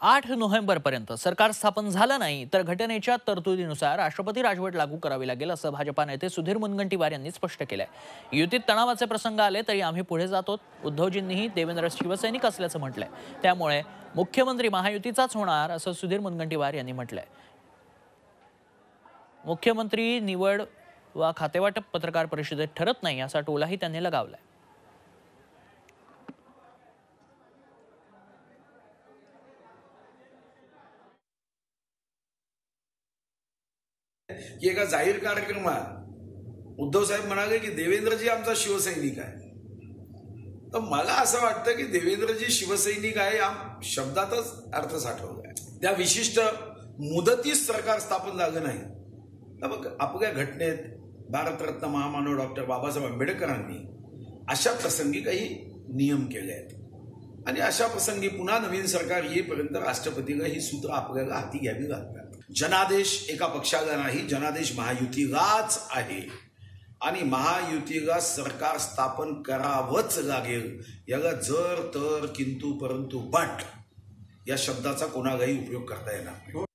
8 नोव्हेंबरपर्यंत सरकार स्थापन झालं नाही तर घटनेच्या तरतुदीनुसार राष्ट्रपती राजवट लागू करावी लागेल असं भाजपा नेते सुधीर मुनगंटीवार यांनी स्पष्ट केलंय। युतीत तणावाचे प्रसंग आले तरी आम्ही पुढे जातो। उद्धवजींनीही देवेंद्र शिवसैनिक असल्याचं म्हटलंय, त्यामुळे मुख्यमंत्री महायुतीचाच होणार असं सुधीर मुनगंटीवार यांनी म्हटलंय। मुख्यमंत्री निवड वा खातेवाटप पत्रकार परिषदेत ठरत नाही असा टोलाही त्यांनी लगावलाय। की एका जाहीर कार्यक्रमात उद्धव साहेब म्हणाले की देवेंद्रजी आमचा शिवसैनिक आहे। तर मला असं वाटतं की देवेंद्रजी शिवसैनिक आहे या शब्दातच अर्थ साठवलाय। त्या विशिष्ट मुदतीत सरकार स्थापन झालं नाही। तर आपल्या घटनेत भारतरत्न महामानव डॉक्टर बाबासाहेब आंबेडकरांनी अशा प्रसंगी काही नियम केले आहेत आणि अशा प्रसंगी पुन्हा नवीन सरकार येईपर्यंत राष्ट्रपतीला ही सूत्र आपल्याला हाती घ्यावी लागतात। जनादेश एका पक्षाला नाही, जनादेश महायुतीलाच आहे आणि महायुतीला सरकार स्थापन करावंच लागेल। याला जर तर किंतु परंतु बट या शब्दाचा कोणालाही उपयोग करता येणार नाही।